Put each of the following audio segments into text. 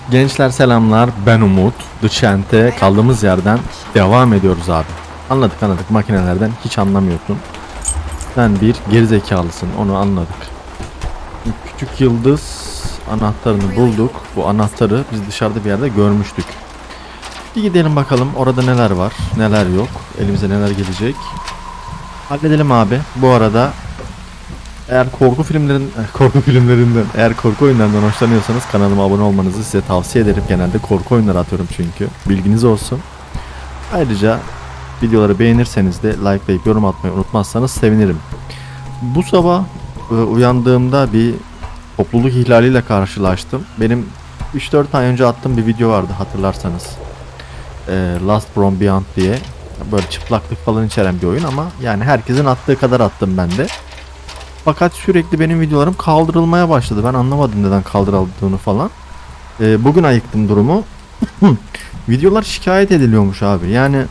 Gençler selamlar, ben Umut. The Chant'e kaldığımız yerden devam ediyoruz abi. Anladık, makinelerden hiç anlamıyorsun. Sen bir gerizekalısın, onu anladık. Küçük yıldız anahtarını bulduk. Bu anahtarı biz dışarıda bir yerde görmüştük. Bir gidelim bakalım orada neler var, neler yok, elimize neler gelecek. Halledelim abi. Bu arada eğer korku filmlerinden, eğer korku oyunlarından hoşlanıyorsanız kanalıma abone olmanızı size tavsiye ederim. Genelde korku oyunları atıyorum çünkü. Bilginiz olsun. Ayrıca videoları beğenirseniz de likelayıp yorum atmayı unutmazsanız sevinirim. Bu sabah uyandığımda bir topluluk ihlaliyle karşılaştım. Benim 3-4 ay önce attığım bir video vardı hatırlarsanız. Last from Beyond diye. Böyle çıplaklık falan içeren bir oyun ama yani herkesin attığı kadar attım ben de. Fakat sürekli benim videolarım kaldırılmaya başladı. Ben anlamadım neden kaldırıldığını falan. Bugün ayıktım durumu. Videolar şikayet ediliyormuş abi. Yani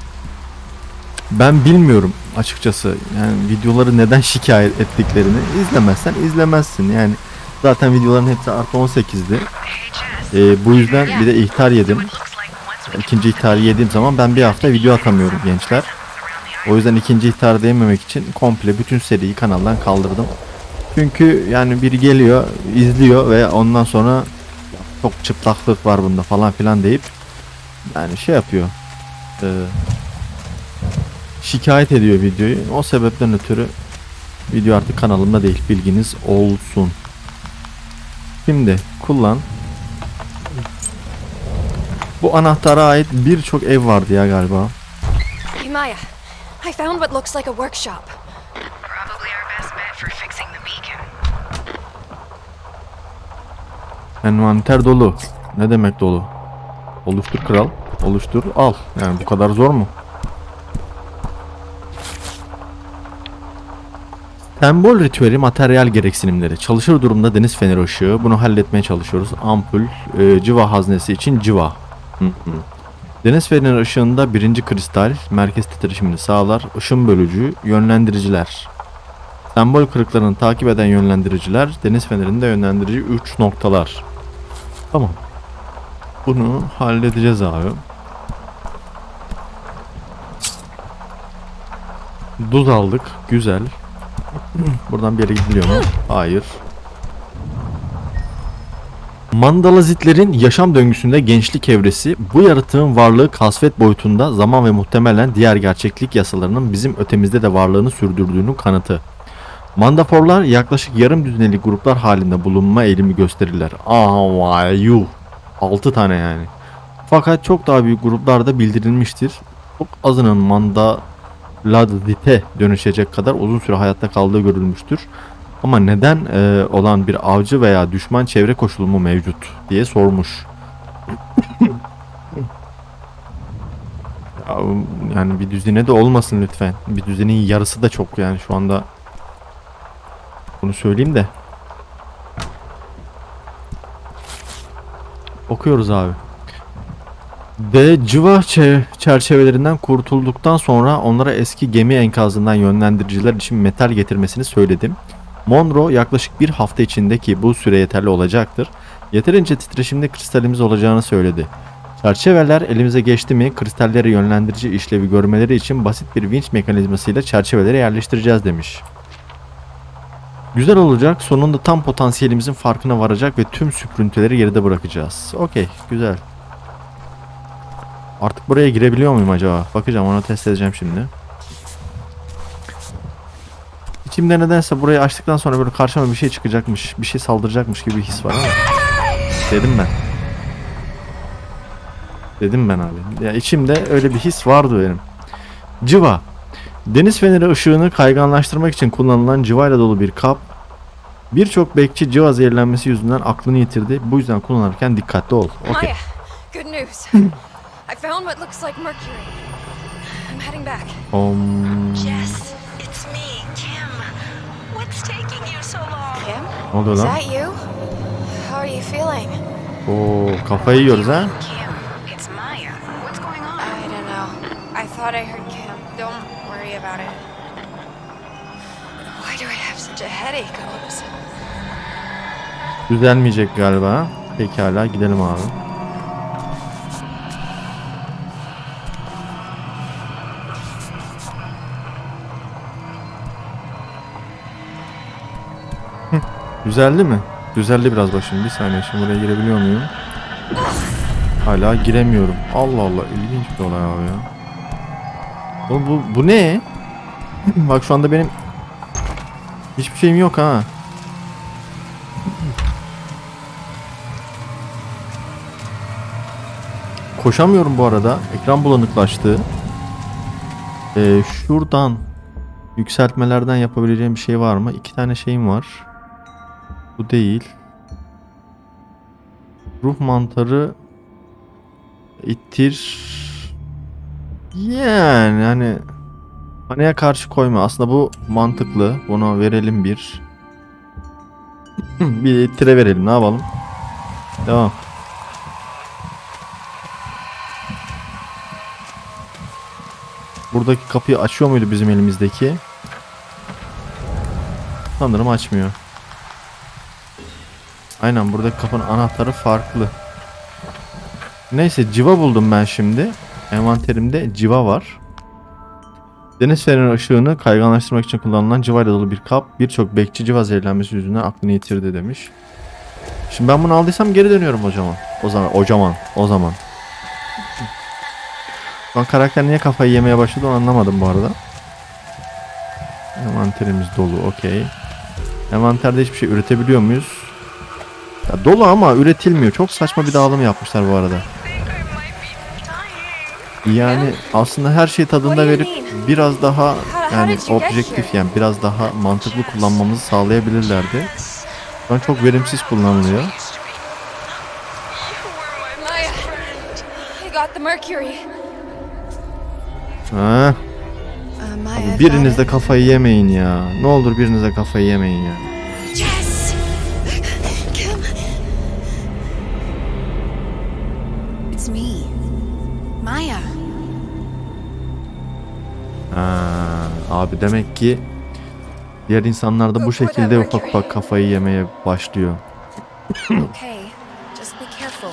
ben bilmiyorum açıkçası. Yani videoları neden şikayet ettiklerini. İzlemezsen izlemezsin. Yani zaten videoların hepsi artı 18'di. Bu yüzden bir de ihtar yedim. İkinci ihtarı yediğim zaman ben bir hafta video atamıyorum gençler. O yüzden ikinci ihtarı yememek için komple bütün seriyi kanaldan kaldırdım. Çünkü yani biri geliyor, izliyor ve ondan sonra çok çıplaklık var bunda falan filan deyip yani şey yapıyor. Şikayet ediyor videoyu. O sebepten ötürü video artık kanalımda değil, bilginiz olsun. Şimdi kullan. Bu anahtara ait birçok ev vardı ya galiba. Hey Maya, I found what looks like a workshop. Probably our best bet for fixing the beacon. Envanter dolu. Ne demek dolu? Oluştur kral. Oluştur al. Yani bu kadar zor mu? Sembol ritüeli, materyal gereksinimleri. Çalışır durumda deniz feneri ışığı. Bunu halletmeye çalışıyoruz. Ampul, civa haznesi için civa. Deniz feneri ışığında birinci kristal merkez titreşimini sağlar. Işın bölücü, yönlendiriciler. Sembol kırıklarını takip eden yönlendiriciler. Deniz fenerinde yönlendirici 3 noktalar. Tamam. Bunu halledeceğiz abi. Duz aldık. Güzel. Buradan bir yere gidiliyor mu? Hayır. Mandalazitlerin yaşam döngüsünde gençlik evresi, bu yaratığın varlığı kasvet boyutunda zaman ve muhtemelen diğer gerçeklik yasalarının bizim ötemizde de varlığını sürdürdüğünün kanıtı. Mandaforlar yaklaşık yarım düzineli gruplar halinde bulunma eğilimi gösterirler. Yuh. 6 tane yani. Fakat çok daha büyük gruplarda bildirilmiştir. Çok azının Mandalazite dönüşecek kadar uzun süre hayatta kaldığı görülmüştür. Ama neden olan bir avcı veya düşman çevre koşulu mu mevcut diye sormuş. Yani bir düzine de olmasın lütfen. Bir düzenin yarısı da çok yani şu anda. Bunu söyleyeyim de. Okuyoruz abi. De civa çerçevelerinden kurtulduktan sonra onlara eski gemi enkazından yönlendiriciler için metal getirmesini söyledim. Monroe yaklaşık bir hafta içindeki bu süre yeterli olacaktır. Yeterince titreşimli kristalimiz olacağını söyledi. Çerçeveler elimize geçti mi kristallere yönlendirici işlevi görmeleri için basit bir vinç mekanizmasıyla çerçevelere yerleştireceğiz demiş. Güzel olacak. Sonunda tam potansiyelimizin farkına varacak ve tüm süprüntüleri geride bırakacağız. Okey, güzel. Artık buraya girebiliyor muyum acaba? Bakacağım, onu test edeceğim şimdi. İçimde nedense burayı açtıktan sonra böyle karşıma bir şey çıkacakmış, bir şey saldıracakmış gibi bir his var ama. Dedim ben abi. Ya içimde öyle bir his vardı benim. Civa. Deniz feneri ışığını kayganlaştırmak için kullanılan civayla dolu bir kap. Birçok bekçi civa zehirlenmesi yüzünden aklını yitirdi. Bu yüzden kullanırken dikkatli ol. Okay. Maya, good news. I found what looks like mercury. I'm heading back. Jess, it's me, Kim. What's taking you so long? Kim? Ne oluyor Is lan? that you? How are you feeling? Oo, kafayı yiyoruz ha. Kim, it's Maya. What's going on? I don't know. I thought I heard Kim. Don't worry about it. Why do I have such a headache all of a sudden? Düzelmeyecek galiba. Pekala gidelim abi. Düzeldi mi? Düzeldi biraz başım. Bir saniye, şimdi buraya girebiliyor muyum? Hala giremiyorum. Allah Allah, ilginç bir olay abi ya. Oğlum bu ne? Bak şu anda benim hiçbir şeyim yok ha. Koşamıyorum bu arada. Ekran bulanıklaştı. Şuradan yükseltmelerden yapabileceğim bir şey var mı? 2 tane şeyim var. Bu değil. Ruh mantarı ittir. Yani hani paniğe karşı koyma. Aslında bu mantıklı. Bunu verelim bir. Bir ittire verelim. Ne yapalım? Devam. Buradaki kapıyı açıyor muydu bizim elimizdeki? Sanırım açmıyor. Aynen, buradaki kapının anahtarı farklı. Neyse, civa buldum ben şimdi. Envanterimde civa var. Deniz feneri ışığını kayganlaştırmak için kullanılan civayla dolu bir kap. Birçok bekçi civa zehirlenmesi yüzünden aklını yitirdi demiş. Şimdi ben bunu aldıysam geri dönüyorum hocam. O zaman. Şu an karakter niye kafayı yemeye başladı onu anlamadım bu arada. Envanterimiz dolu, okey. Envanterde hiçbir şey üretebiliyor muyuz? Ya dolu ama üretilmiyor. Çok saçma bir dağılım yapmışlar bu arada. Yani aslında her şeyi tadında verip biraz daha yani objektif, yani biraz daha mantıklı kullanmamızı sağlayabilirlerdi. Şu an çok verimsiz kullanılıyor. Maya, I got the mercury. Ha, Maya, biriniz de kafayı yemeyin ya. Ne olur biriniz de kafayı yemeyin ya. Yes. Kim? It's me, Maya. Abi demek ki diğer insanlar da bu şekilde ufak ufak kafayı yemeye başlıyor. Okay, just be careful.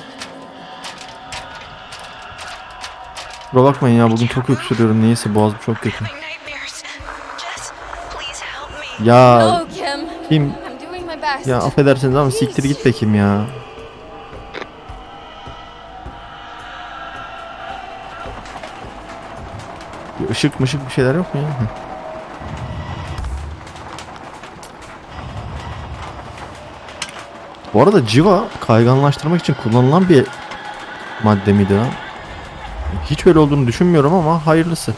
Kusura bakmayın ya, bugün çok öksürüyorum. Neyse, boğazım çok kötü. Ya No, Kim. kim? I'm doing my best. Ya affedersiniz ama siktir git bakayım ya. Bir ışık mışık bir şeyler yok mu ya? Bu arada civa kayganlaştırmak için kullanılan bir madde miydi lan? Hiç öyle olduğunu düşünmüyorum ama hayırlısı.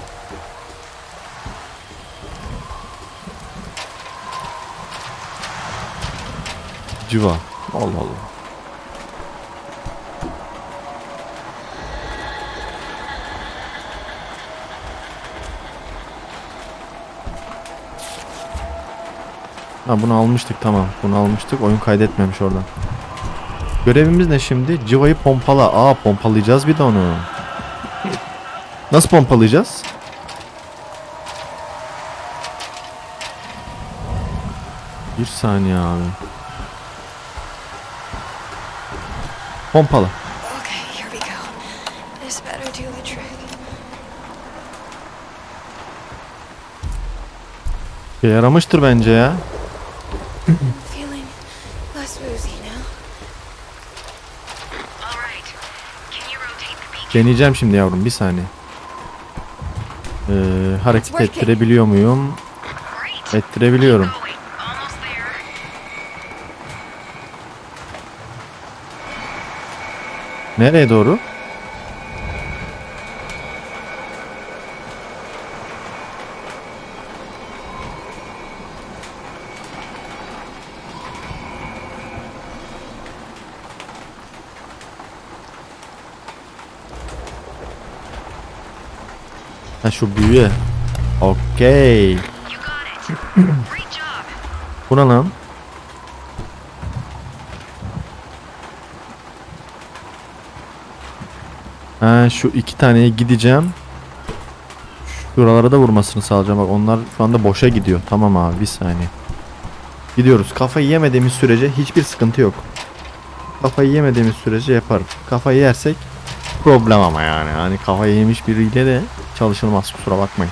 Civa. Allah Allah. Ha, bunu almıştık, tamam. Bunu almıştık. Oyun kaydetmemiş oradan. Görevimiz ne şimdi? Civa'yı pompala. Pompalayacağız bir de onu. Nasıl pompalayacağız? Bir saniye abi. Pompala. Okay, here we go. This better do the trick. Yaramıştır bence ya. Feeling less woozy now. Deneyeceğim şimdi yavrum, bir saniye. Hareket ettirebiliyor muyum? Ettirebiliyorum. Nereye doğru? Ha, şu büyüye. Okey. Bu ne lan? Ha, şu 2 taneye gideceğim. Şuralara da vurmasını sağlayacağım. Bak, onlar şu anda boşa gidiyor. Tamam abi, bir saniye. Gidiyoruz. Kafayı yemediğimiz sürece hiçbir sıkıntı yok. Kafayı yemediğimiz sürece yaparım. Kafayı yersek problem ama yani. Hani kafayı yemiş biriyle de çalışılmaz, kusura bakmayın.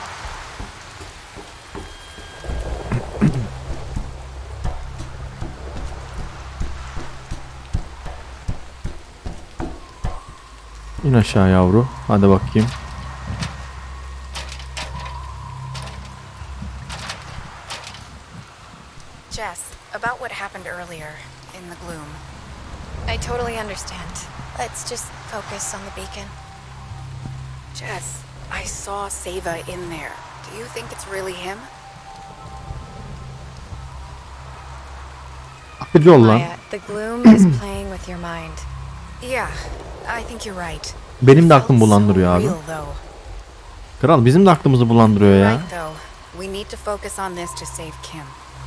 İn aşağı yavru. Hadi bakayım. Jess, about what happened earlier in the gloom. I totally understand. Let's just focus on the beacon. Jess, I saw Seva in there. Do you think it's really him? Akıcı ol lan. Maya, the gloom is playing with your mind. Yeah, I think you're right. Benim de Felt aklım bulandırıyor so abi. real, though. Kral bizim de aklımızı bulandırıyor ya. Right, though. We need to focus on this to save Kim.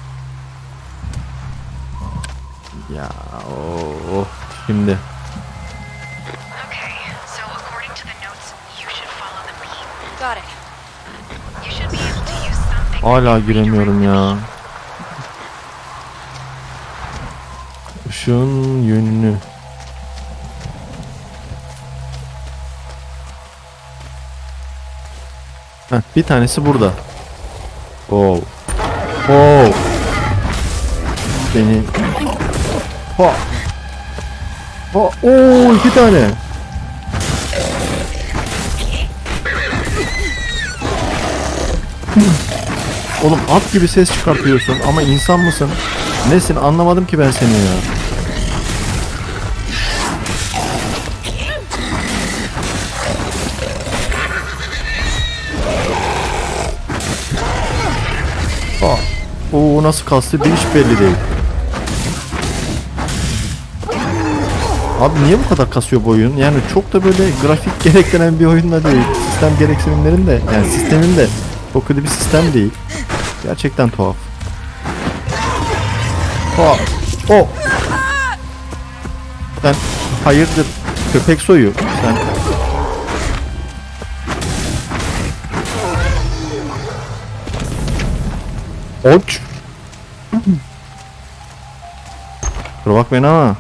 Ya şimdi. Okay, so according to the notes, you should follow the beam. Got it. You should be able to use something. Hala giremiyorum ya. Işığın yönünü. Heh, bir tanesi burada. Oh. Oh. Beni. Ha. Ha. Oo, iki tane. Oğlum at gibi ses çıkartıyorsun ama insan mısın? Nesin? Anlamadım ki ben seni ya. Oo, nasıl kastı bir hiç belli değil. Abi niye bu kadar kasıyor bu oyun? Yani çok da böyle grafik gerektiren bir oyun da değil. Sistem gereksinimlerin de, yani sistemin de çok kötü bir sistem değil. Gerçekten tuhaf. Ha. O. Sen hayırdır köpek soyu sen. Oç. Kusura bakmayın ama.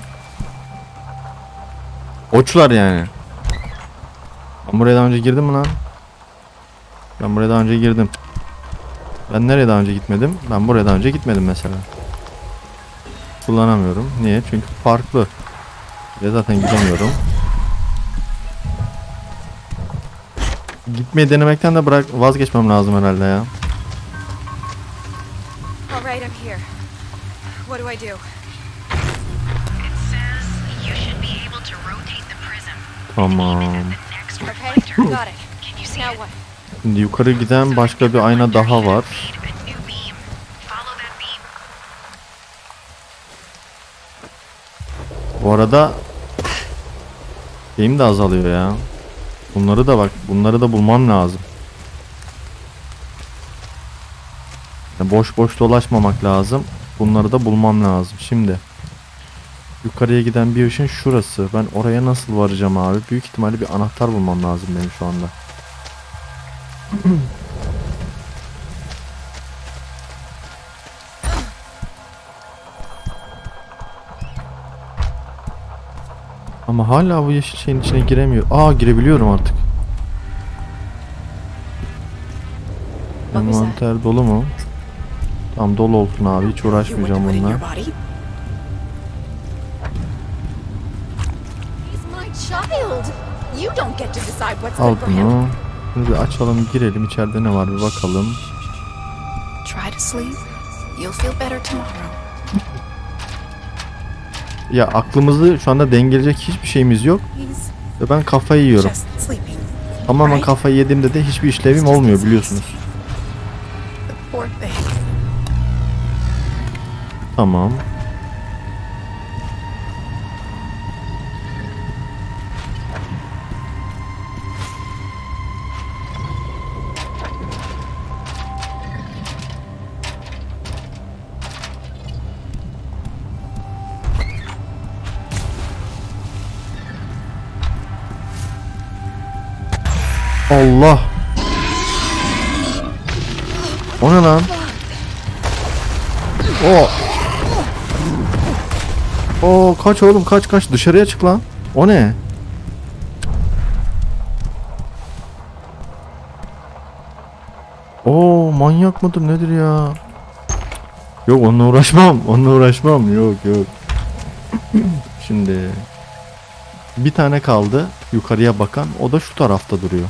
Oçlar yani. Ben buraya daha önce girdim mi lan? Ben buraya daha önce girdim. Ben nereye daha önce gitmedim? Ben buraya daha önce gitmedim mesela. Kullanamıyorum. Niye? Çünkü farklı. Ve zaten gidemiyorum. Gitmeyi denemekten de vazgeçmem lazım herhalde ya. All right, I'm here. What do I do? It says you should be able to rotate the prism. Tamam. Next Okay, reflector. got it. Can you see Now it? what? Şimdi yukarı giden başka bir ayna daha var. A new beam. Follow that beam. Bu arada şeyim de azalıyor ya. Bunları da bak, bunları da bulmam lazım. Yani boş boş dolaşmamak lazım. Bunları da bulmam lazım. Şimdi yukarıya giden bir ışın şurası. Ben oraya nasıl varacağım abi? Büyük ihtimalle bir anahtar bulmam lazım benim şu anda. Ama hala bu yeşil şeyin içine giremiyor. Aa, girebiliyorum artık. Envanter dolu mu? Tam dolu olsun abi. Hiç uğraşmayacağım bununla. He's my child. You don't get to decide what's Al good for him. bunu. Bunu bir açalım, girelim. İçeride ne var bir bakalım. Try to sleep. You'll feel better tomorrow. Ya aklımızı şu anda dengeleyecek hiçbir şeyimiz yok. He's Ve ben kafayı yiyorum. just sleeping. Tamamen kafayı yediğimde de hiçbir işlevim olmuyor biliyorsunuz. Poor thing. Tamam. Allah. O ne lan? O. Oo kaç oğlum kaç dışarıya çık lan. O ne? Oo manyak mıdır nedir ya? Yok onunla uğraşmam yok. Şimdi bir tane kaldı yukarıya bakan, o da şu tarafta duruyor.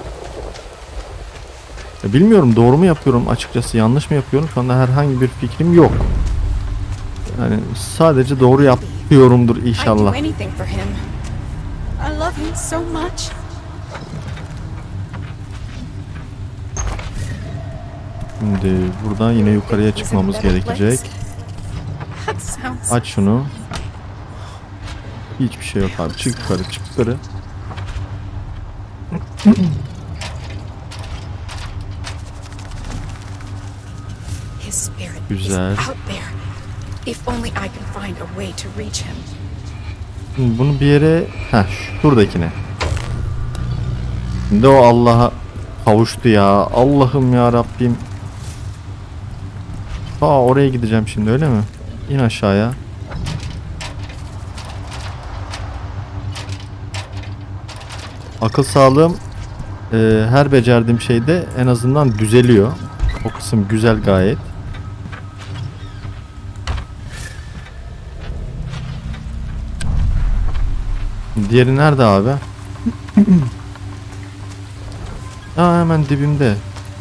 Bilmiyorum doğru mu yapıyorum açıkçası, yanlış mı yapıyorum, şu anda herhangi bir fikrim yok. Yani sadece doğru yapıyorumdur I'd do inşallah. anything for him. I love him so much. Şimdi buradan yine yukarıya çıkmamız gerekecek. That sounds Aç şunu. Hiçbir şey yok abi. Çık yukarı. his spirit Güzel. is out there. If only I can find a way to reach him. Şimdi bunu bir yere... şuradakine. Şimdi o Allah'a kavuştu ya. Allah'ım ya Rabbim. Oraya gideceğim şimdi, öyle mi? İn aşağıya. Akıl sağlığım her becerdiğim şeyde en azından düzeliyor. O kısım güzel gayet. Diğeri nerede abi? Hemen dibimde.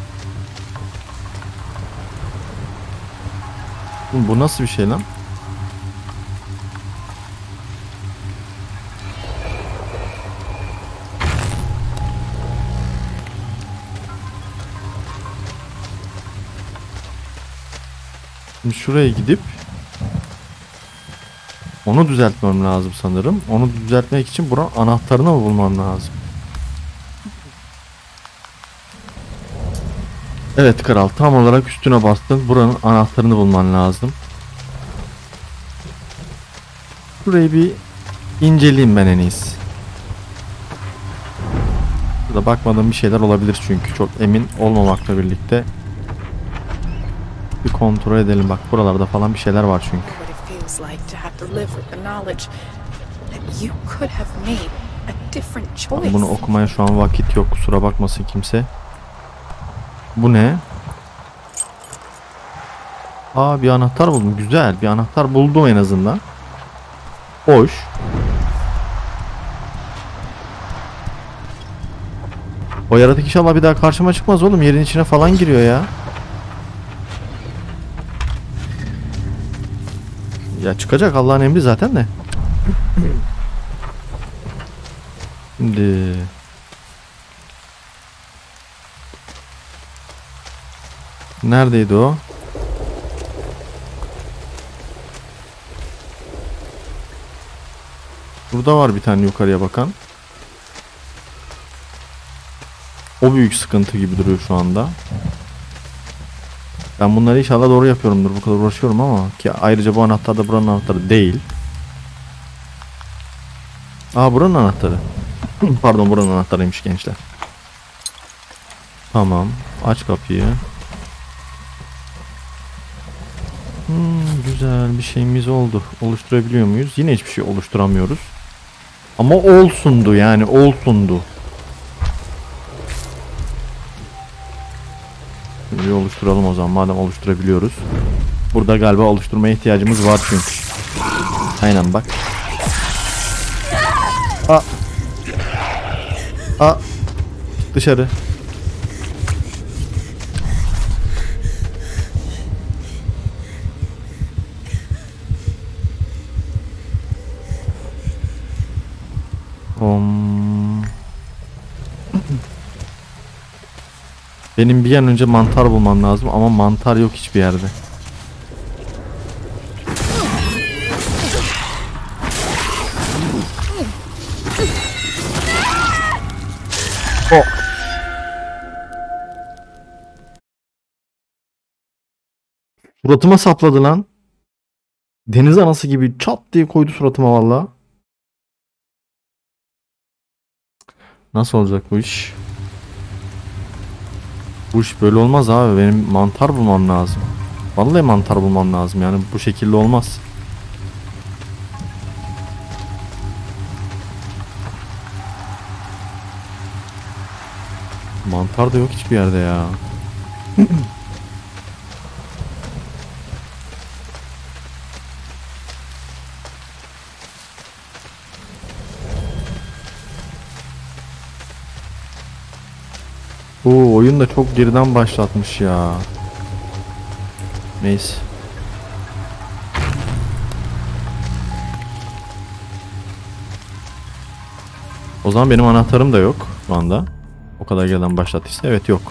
Bu nasıl bir şey lan? Şimdi şuraya gidip onu düzeltmem lazım sanırım. Onu düzeltmek için buranın anahtarını mı bulmam lazım? Evet kral, tam olarak üstüne bastın. Buranın anahtarını bulman lazım. Şurayı bir inceleyeyim ben en iyisi. Burada bakmadığım bir şeyler olabilir çünkü çok emin olmamakla birlikte. Bir kontrol edelim, bak buralarda falan bir şeyler var çünkü. What it feels like to have to live with the knowledge that you could have made a different choice. Bunu okumaya şu an vakit yok, kusura bakmasın kimse. Bu ne? Bir anahtar buldum. Güzel bir anahtar buldum en azından. Hoş. O yaratık inşallah bir daha karşıma çıkmaz oğlum. Yerin içine falan giriyor ya. Ya çıkacak, Allah'ın emri zaten de. Şimdi neredeydi o? Burada var bir tane yukarıya bakan. O büyük sıkıntı gibi duruyor şu anda. Ben bunları inşallah doğru yapıyorumdur. Bu kadar uğraşıyorum ama ki ayrıca bu anahtar da buranın anahtarı değil. Buranın anahtarı. Pardon, buranın anahtarıymış gençler. Tamam. Aç kapıyı. Güzel bir şeyimiz oldu. Oluşturabiliyor muyuz? Yine hiçbir şey oluşturamıyoruz. Ama olsundu yani, olsundu. Bir oluşturalım o zaman madem oluşturabiliyoruz. Burada galiba oluşturmaya ihtiyacımız var çünkü. Aynen bak. Dışarı. Benim bir an önce mantar bulmam lazım ama mantar yok hiçbir yerde. Suratıma sapladı lan. Deniz anası gibi çat diye koydu suratıma valla. Nasıl olacak bu iş? Bu iş böyle olmaz abi. Benim mantar bulmam lazım. Vallahi mantar bulmam lazım. Yani bu şekilde olmaz. Mantar da yok hiçbir yerde ya. Bu oyun da çok geriden başlatmış ya. Neyse. O zaman benim anahtarım da yok şu anda. O kadar geriden başlattıysa evet yok.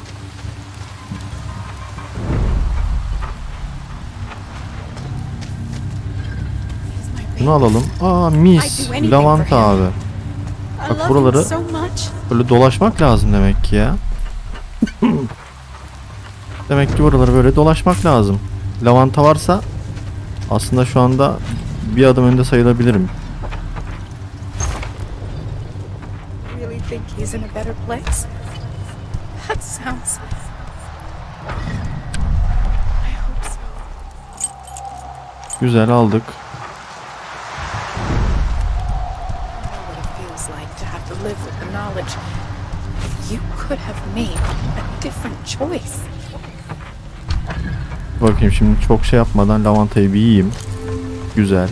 Bunu alalım. Aa mis. Lavanta abi. Bak buraları böyle dolaşmak lazım demek ki ya. Demek ki buraları böyle dolaşmak lazım. Lavanta varsa aslında şu anda bir adım önde sayılabilirim. Really think he's in a better place? That sounds. I hope so. Güzel aldık. I know what it feels like to have to live with the knowledge that you could have made a different choice. Bakayım şimdi çok şey yapmadan lavantayı bir yiyeyim. Güzel.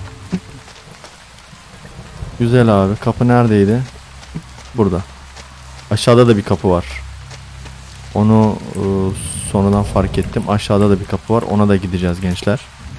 Güzel abi. Kapı neredeydi? Burada. Aşağıda da bir kapı var. Onu sonradan fark ettim. Aşağıda da bir kapı var. Ona da gideceğiz gençler.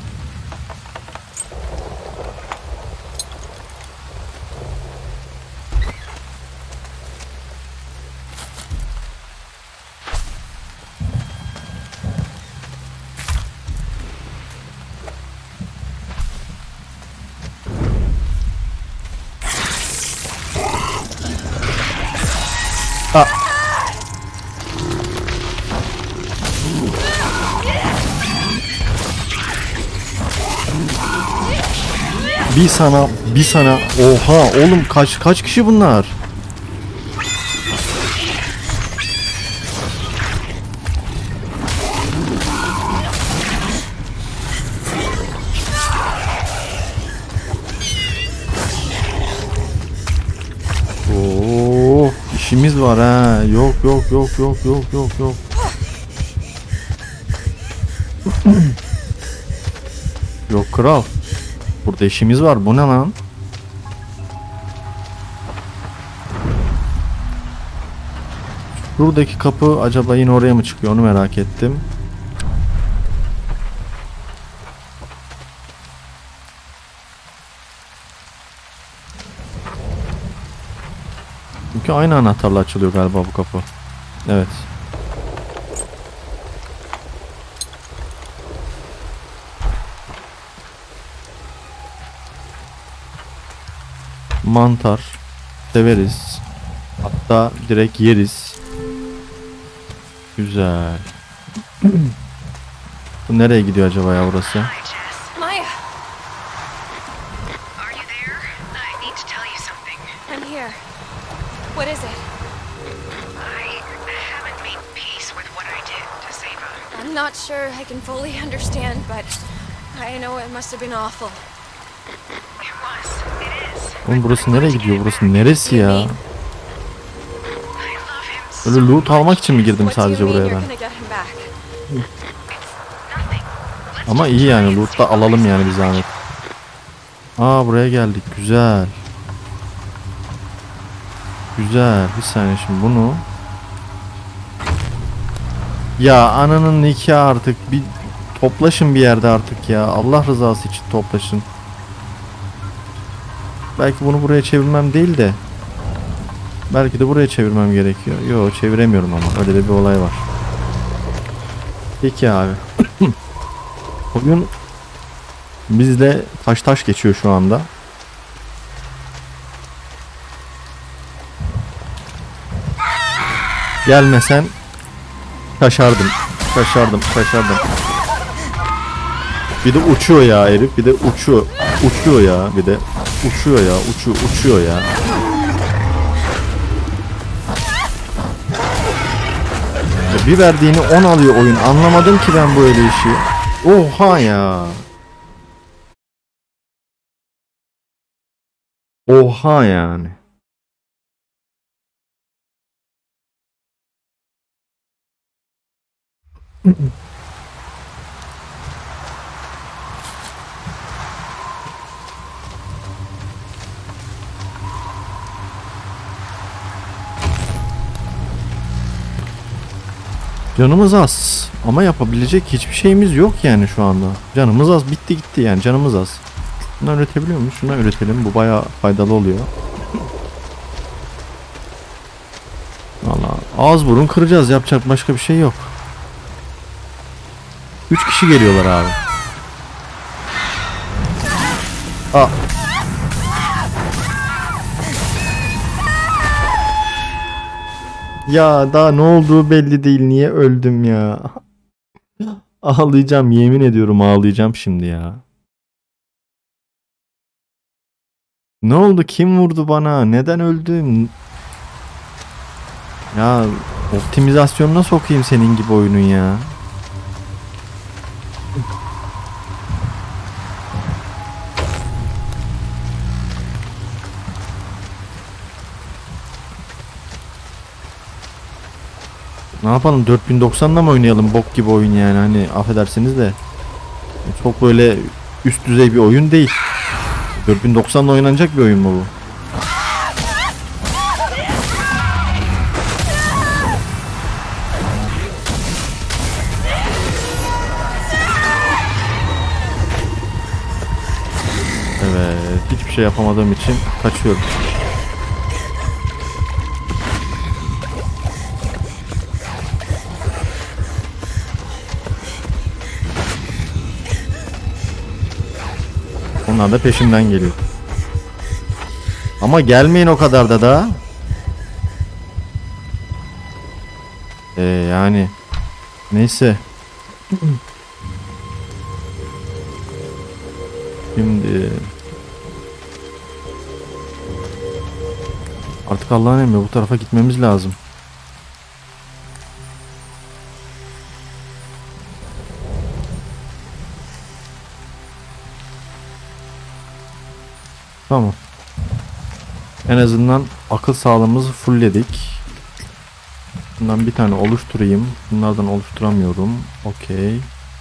Bir sana. Oha oğlum kaç kişi bunlar? Oo, işimiz var ha. Yok. Yok kral. Burada işimiz var. Bu ne lan? Buradaki kapı acaba yine oraya mı çıkıyor? Onu merak ettim. Çünkü aynı anahtarla açılıyor galiba bu kapı. Evet. Mantar severiz. Hatta direkt yeriz. Güzel. Bu nereye gidiyor acaba ya burası? Hi, Jess. Maya, Are you there? I need to tell you something. I'm here. What is it? I haven't made peace with what I did to Zeva. I'm not sure I can fully understand, but I know it must have been awful. It was. It is. Oğlum burası nereye gidiyor? Burası neresi ya? I love him so Öyle loot almak için mi girdim What do you sadece mean buraya you're ben? gonna get him back? nothing. Let's Ama iyi yani loot da alalım yani bir zahmet. Aa buraya geldik. Güzel. Güzel. Bir saniye şimdi bunu. Ya ananın nikahı artık. Bir toplaşın bir yerde artık ya. Allah rızası için toplaşın. Belki bunu buraya çevirmem değil de. Belki de buraya çevirmem gerekiyor. Yo çeviremiyorum ama. Öyle de bir olay var. Peki abi. Bugün bizde taş geçiyor şu anda. Gelmesen şaşardım. Bir de uçuyor ya herif. Bir de uçuyor ya. Bir de uçuyor ya. Ya bir verdiğini 10 alıyor oyun. Anlamadım ki ben böyle işi. Oha ya. Oha yani. Canımız az ama yapabilecek hiçbir şeyimiz yok yani şu anda. Canımız az, bitti gitti yani, canımız az. Bundan üretebiliyor muyuz? Şundan üretelim. Bu bayağı faydalı oluyor. Vallahi ağız burun kıracağız, yapacak başka bir şey yok. 3 kişi geliyorlar abi. Aa. Ya daha ne olduğu belli değil. Niye öldüm ya? Ağlayacağım, yemin ediyorum ağlayacağım şimdi ya. Ne oldu? Kim vurdu bana? Neden öldüm? Ya optimizasyonuna sokayım senin gibi oyunun ya. Ne yapalım, 4090'da mı oynayalım, bok gibi oyun yani, hani affedersiniz de çok böyle üst düzey bir oyun değil. 4090'da oynanacak bir oyun mu bu? Evet, hiçbir şey yapamadığım için kaçıyorum. Onlar da peşimden geliyor. Ama gelmeyin o kadar da. Yani neyse. Şimdi artık Allah'ın emri, bu tarafa gitmemiz lazım. Tamam. En azından akıl sağlığımızı fullledik. Bundan bir tane oluşturayım. Bunlardan oluşturamıyorum. Okey.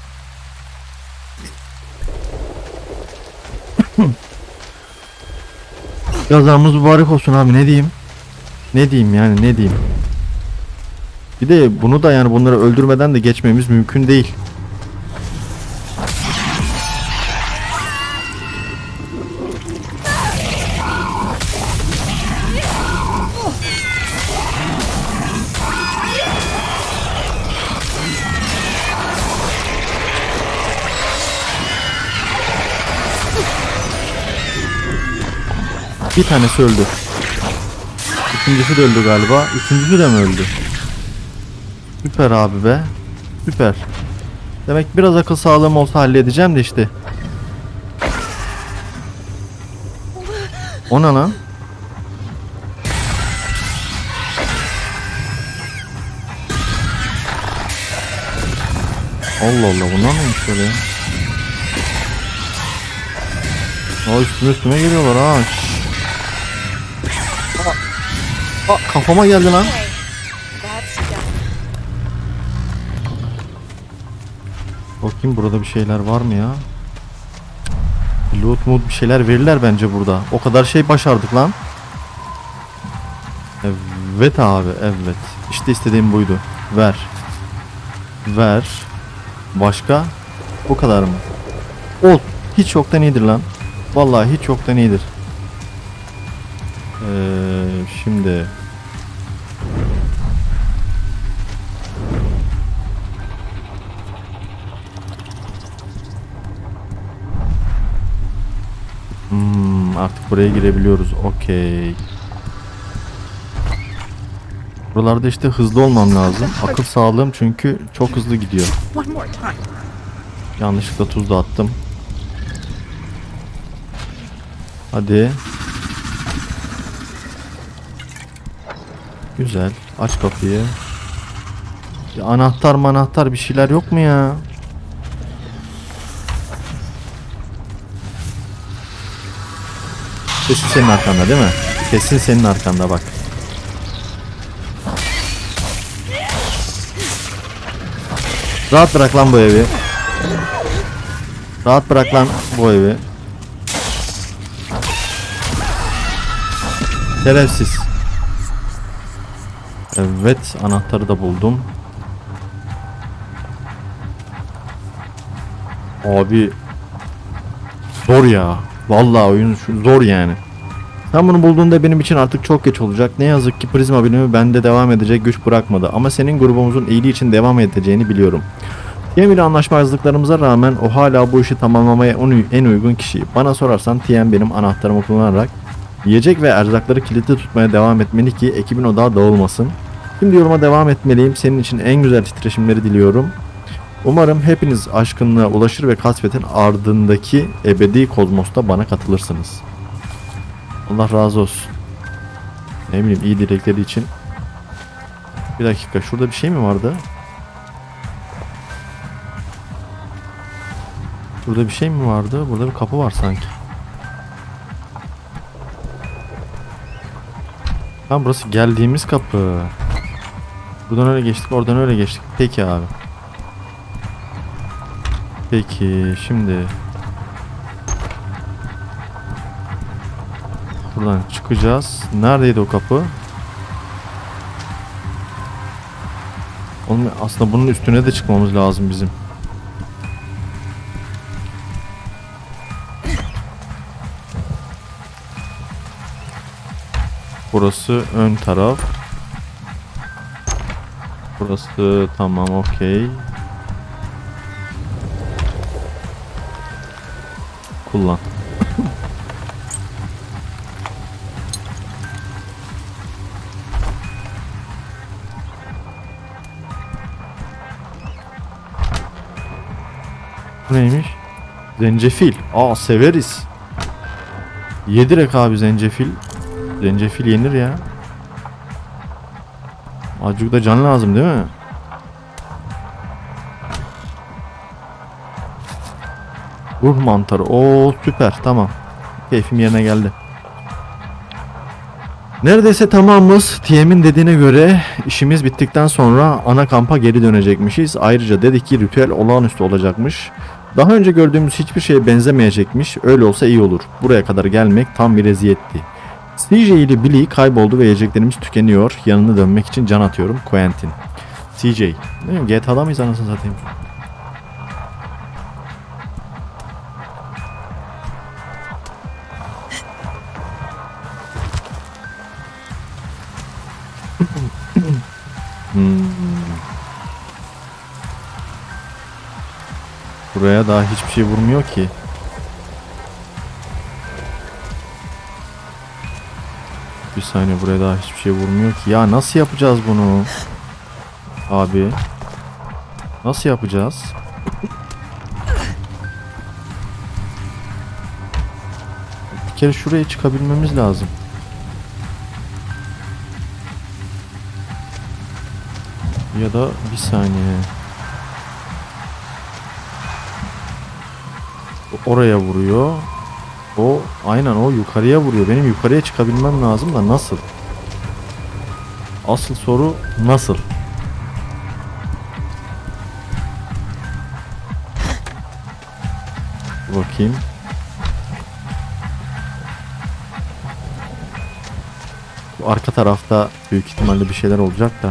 Gazamız mübarek olsun abi, ne diyeyim? Ne diyeyim yani, ne diyeyim? Bir de bunu da yani bunları öldürmeden de geçmemiz mümkün değil. Bir tanesi öldü. İkincisi de öldü galiba. Üçüncüsü de mi öldü? Süper abi be. Süper. Demek biraz akıl sağlığım olsa halledeceğim de işte. O ne lan? Allah Allah, bunlar neymiş böyle ya? Aa, üstüme geliyorlar ha. Kafama geldi lan. Bakayım burada bir şeyler var mı ya? Loot mood bir şeyler verirler bence burada. O kadar şey başardık lan. Evet abi, evet. İşte istediğim buydu. Ver. Ver. Başka? Bu kadar mı? Ol. Hiç yoktan iyidir lan. Vallahi hiç yoktan iyidir. Şimdi artık buraya girebiliyoruz. Okey. Buralarda işte hızlı olmam lazım. Akıl sağlığım çünkü çok hızlı gidiyor. Yanlışlıkla tuz da attım. Hadi. Güzel. Aç kapıyı. Ya anahtar bir şeyler yok mu ya? Kesin senin arkanda değil mi? Kesin senin arkanda bak. Rahat bırak lan bu evi. Rahat bırak lan bu evi. Şerefsiz. Evet, anahtarı da buldum. Abi zor ya. Vallahi oyun zor yani. Sen bunu bulduğunda benim için artık çok geç olacak. Ne yazık ki prizma bilimi bende devam edecek güç bırakmadı. Ama senin grubumuzun iyiliği için devam edeceğini biliyorum. TM ile anlaşmazlıklarımıza rağmen o hala bu işi tamamlamaya en uygun kişi. Bana sorarsan TM benim anahtarımı kullanarak yiyecek ve erzakları kilitli tutmaya devam etmeli ki ekibin odağı dağılmasın. Şimdi yoluma devam etmeliyim. Senin için en güzel titreşimleri diliyorum. Umarım hepiniz aşkınlığa ulaşır ve kasvetin ardındaki ebedi kozmosta bana katılırsınız. Allah razı olsun. Ne bileyim, iyi dilekleri için. Bir dakika, şurada bir şey mi vardı? Burada bir şey mi vardı? Burada bir kapı var sanki. Tamam, burası geldiğimiz kapı. Buradan öyle geçtik, oradan öyle geçtik. Peki abi. Peki şimdi buradan çıkacağız. Neredeydi o kapı? Oğlum aslında bunun üstüne de çıkmamız lazım bizim. Burası ön taraf. Burası tamam, okey. Kullan. Bu neymiş? Zencefil. Aa, severiz. Yedirek abi zencefil. Zencefil yenir ya. Azıcık da can lazım değil mi? Ruh mantarı. Oo süper, tamam. Keyfim yerine geldi. Neredeyse tamamız. TM'in dediğine göre işimiz bittikten sonra ana kampa geri dönecekmişiz. Ayrıca dedi ki ritüel olağanüstü olacakmış. Daha önce gördüğümüz hiçbir şeye benzemeyecekmiş. Öyle olsa iyi olur. Buraya kadar gelmek tam bir eziyetti. CJ ile Billy kayboldu ve yiyeceklerimiz tükeniyor. Yanına dönmek için can atıyorum. Quentin. CJ. Ne bileyim, GTA'da mıyız anasını satayım? Buraya daha hiçbir şey vurmuyor ki. Bir saniye, buraya daha hiçbir şey vurmuyor ki. Ya nasıl yapacağız bunu? Abi. Nasıl yapacağız? Bir kere şuraya çıkabilmemiz lazım. Ya da bir saniye. Oraya vuruyor. O aynen, o yukarıya vuruyor. Benim yukarıya çıkabilmem lazım da nasıl? Asıl soru nasıl? Bakayım. Bu arka tarafta büyük ihtimalle bir şeyler olacak da.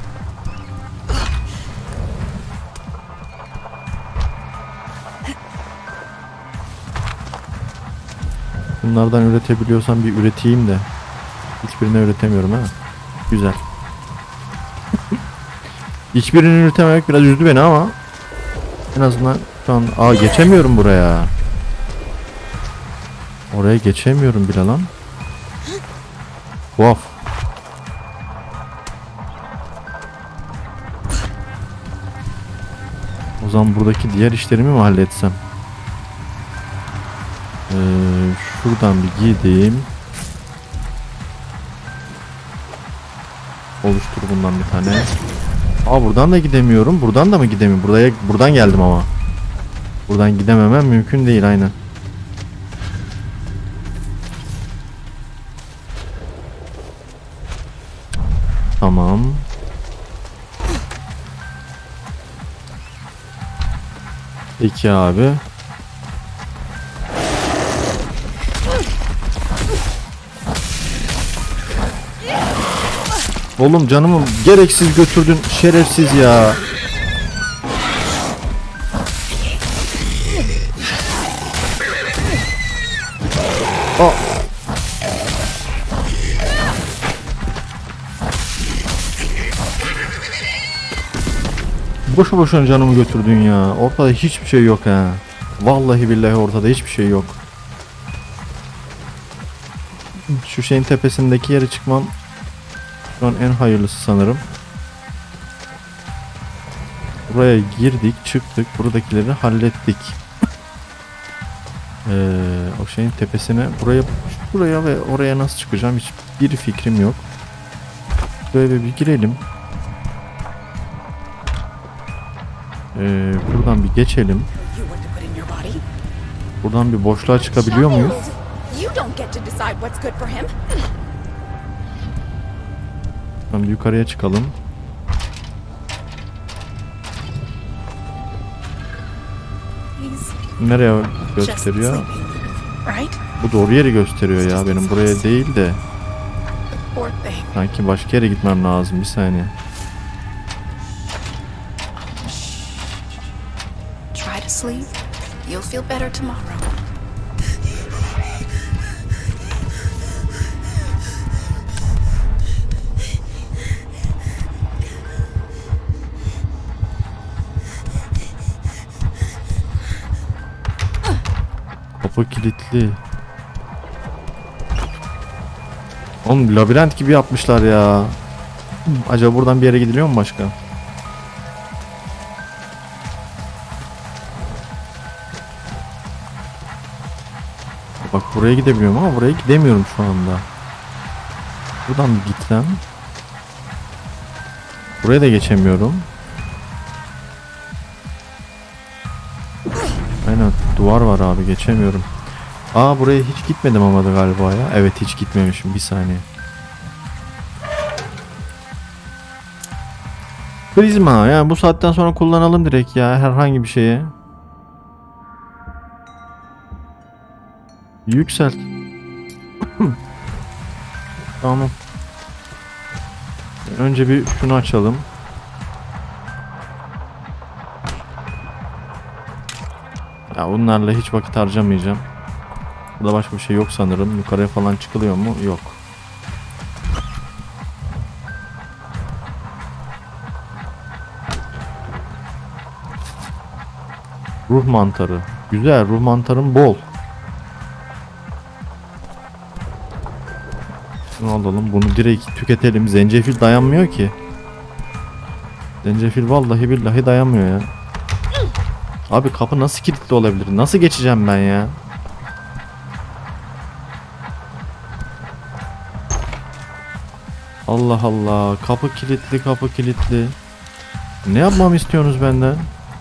Bunlardan üretebiliyorsam bir üreteyim de. Hiçbirini üretemiyorum ha. Güzel. Hiçbirini üretememek biraz üzdü beni ama en azından şu an geçemiyorum buraya. Oraya geçemiyorum bile lan. Tuhaf. O zaman buradaki diğer işlerimi mi halletsem? Şuradan bir gideyim. Oluştur bundan bir tane. Buradan da gidemiyorum. Buradan da mı gidemiyorum? Buradan geldim ama. Buradan gidememem mümkün değil, aynen. Tamam. Peki abi. Oğlum canımı gereksiz götürdün şerefsiz ya. Aa. Boşu boşuna canımı götürdün ya. Ortada hiçbir şey yok ha. Vallahi billahi ortada hiçbir şey yok. Şu şeyin tepesindeki yere çıkmam şu an en hayırlısı sanırım. Buraya girdik, çıktık, buradakileri hallettik. O şeyin tepesine, buraya ve oraya nasıl çıkacağım hiçbir fikrim yok. Böyle bir girelim. Buradan bir geçelim. Buradan bir boşluğa çıkabiliyor muyuz? Tamam, yukarıya çıkalım. Nereye gösteriyor? Bu doğru yeri gösteriyor ya, benim buraya değil de. Sanki başka yere gitmem lazım, bir saniye. Try to sleep. You'll feel better tomorrow. Kapı kilitli. Oğlum labirent gibi yapmışlar ya. Acaba buradan bir yere gidiliyor mu başka? Bak buraya gidebiliyorum ama buraya gidemiyorum şu anda. Buradan bir gitsem. Buraya da geçemiyorum. Aynen, duvar var abi, geçemiyorum. Aa, buraya hiç gitmedim ama da galiba ya. Evet, hiç gitmemişim, bir saniye. Prizma, yani bu saatten sonra kullanalım direkt ya, herhangi bir şeye. Yükselt. Tamam. Önce bir şunu açalım. Ya bunlarla hiç vakit harcamayacağım. Burada başka bir şey yok sanırım. Yukarıya falan çıkılıyor mu? Yok. Ruh mantarı. Güzel, ruh mantarım bol. Şunu alalım. Bunu direkt tüketelim. Zencefil dayanmıyor ki. Zencefil vallahi billahi dayanmıyor ya. Abi kapı nasıl kilitli olabilir? Nasıl geçeceğim ben ya? Allah Allah. Kapı kilitli, kapı kilitli. Ne yapmamı istiyorsunuz benden?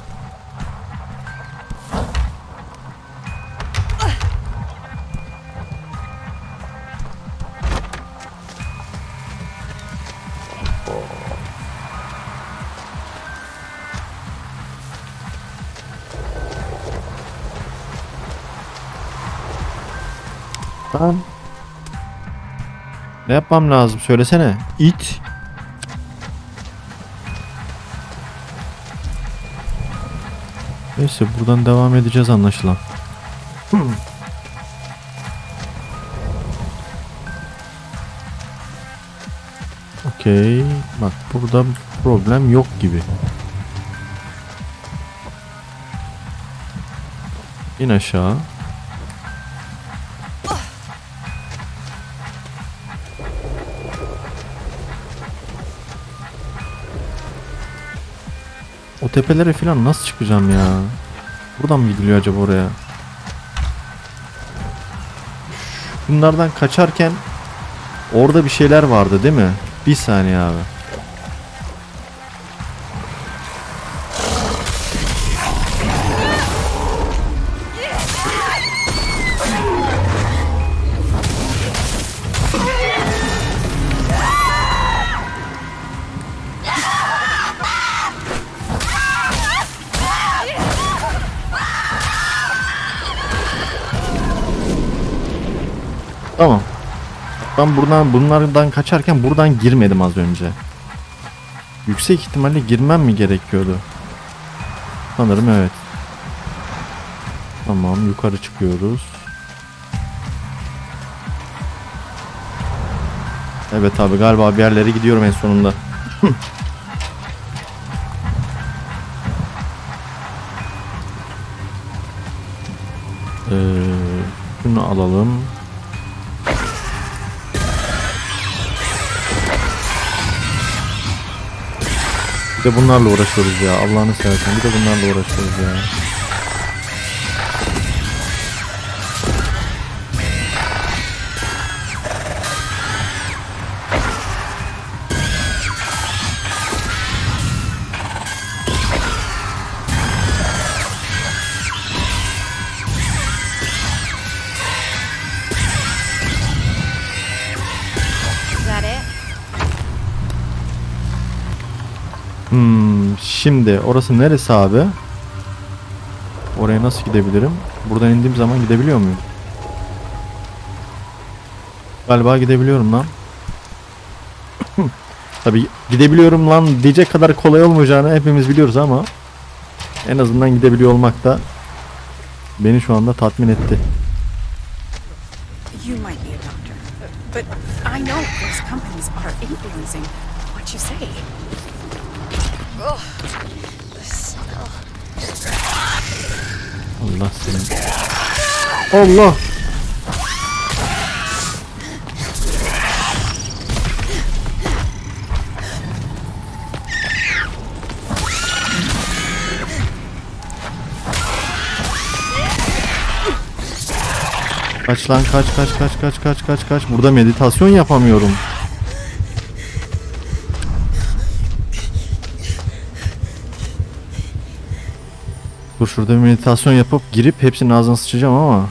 Lan. Ne yapmam lazım? Söylesene. İt. Neyse, buradan devam edeceğiz anlaşılan. Okey. Bak burada problem yok gibi. İn aşağı. O tepelere falan nasıl çıkacağım ya? Buradan mı gidiliyor acaba oraya? Bunlardan kaçarken orada bir şeyler vardı değil mi? Bir saniye abi. Tamam. Ben bunlardan kaçarken buradan girmedim az önce. Yüksek ihtimalle girmem mi gerekiyordu? Sanırım evet. Tamam, yukarı çıkıyoruz. Evet abi, galiba bir yerlere gidiyorum en sonunda. Şunu alalım. Bir de bunlarla uğraşıyoruz ya. Allah'ını seversen, bir de bunlarla uğraşıyoruz ya. Is that it? Şimdi orası neresi abi? Oraya nasıl gidebilirim? Buradan indiğim zaman gidebiliyor muyum? Galiba gidebiliyorum lan. Tabii gidebiliyorum lan diyecek kadar kolay olmayacağını hepimiz biliyoruz ama en azından gidebiliyor olmak da beni şu anda tatmin etti. You might be a doctor, but I know those companies are influencing what you say. Ugh. The smell. Allah seni. Allah. Kaç lan, kaç. Burada meditasyon yapamıyorum. Dur, şurada bir meditasyon yapıp girip hepsinin ağzına sıçacağım ama.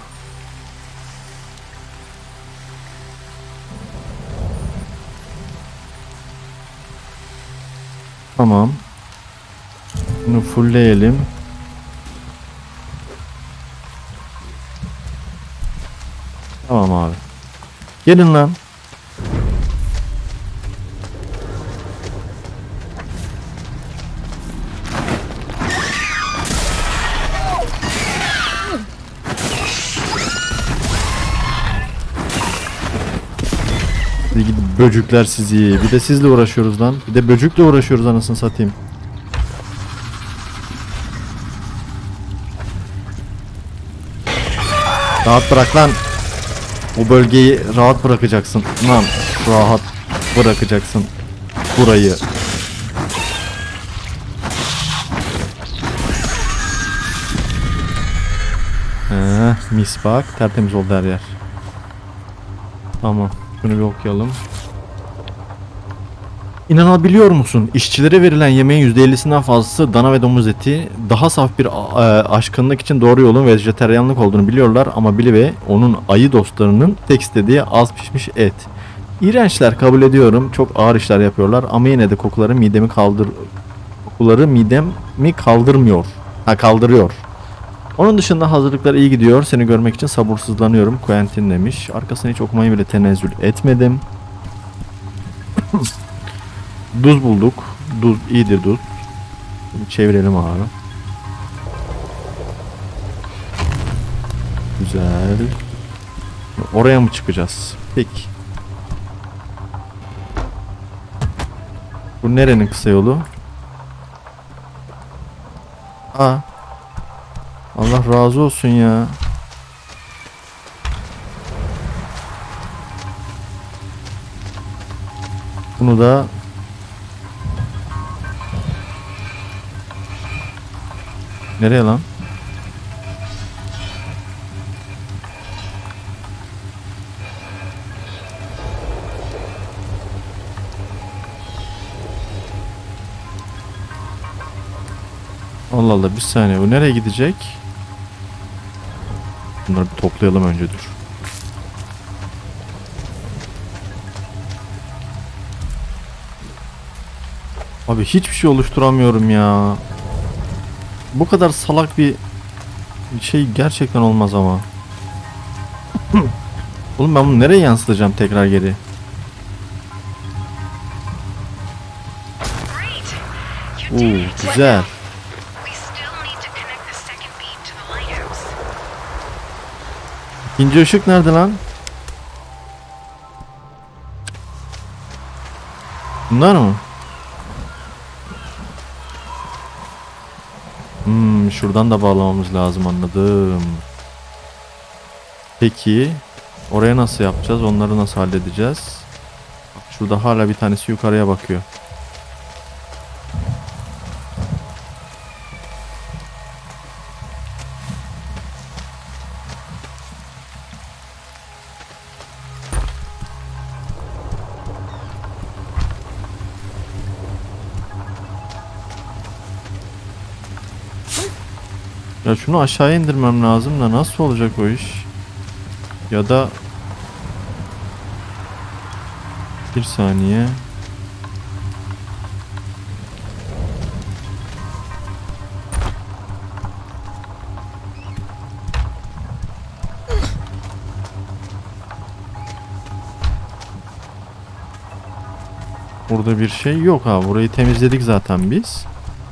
Tamam. Bunu fullleyelim. Tamam abi. Gelin lan. Sizi gidip böcükler sizi. Bir de sizle uğraşıyoruz lan. Bir de böcükle uğraşıyoruz anasını satayım. Rahat bırak lan. O bölgeyi rahat bırakacaksın. Lan rahat bırakacaksın burayı. Mis bak, tertemiz oldu her yer. Tamam, şunu bir okuyalım. İnanabiliyor musun? İşçilere verilen yemeğin %50'sinden fazlası dana ve domuz eti. Daha saf bir aşkınlık için doğru yolun vejeteryanlık olduğunu biliyorlar ama Billy ve onun ayı dostlarının tek istediği az pişmiş et. İğrençler, kabul ediyorum. Çok ağır işler yapıyorlar ama yine de kokuları midemi kaldırmıyor. Kaldırıyor. Onun dışında hazırlıklar iyi gidiyor. Seni görmek için sabırsızlanıyorum. Quentin demiş. Arkasını hiç okumayı bile tenezzül etmedim. Duz bulduk. Duz iyidir, duz. Şimdi çevirelim abi. Güzel. Oraya mı çıkacağız? Peki. Bu nerenin kısa yolu? Aa. Allah razı olsun ya. Bunu da nereye lan? Allah Allah, bir saniye, bu nereye gidecek? Bunları bir toplayalım önce, dur. Abi hiçbir şey oluşturamıyorum ya. Bu kadar salak bir şey gerçekten olmaz ama. Oğlum ben bunu nereye yansıtacağım tekrar geri? Güzel. İkinci ışık nerede lan? Bunlar mı? Şuradan da bağlamamız lazım, anladım. Peki oraya nasıl yapacağız? Onları nasıl halledeceğiz? Şurada hala bir tanesi yukarıya bakıyor. Ya şunu aşağıya indirmem lazım da nasıl olacak o iş? Ya da bir saniye. Burada bir şey yok ha. Burayı temizledik zaten biz.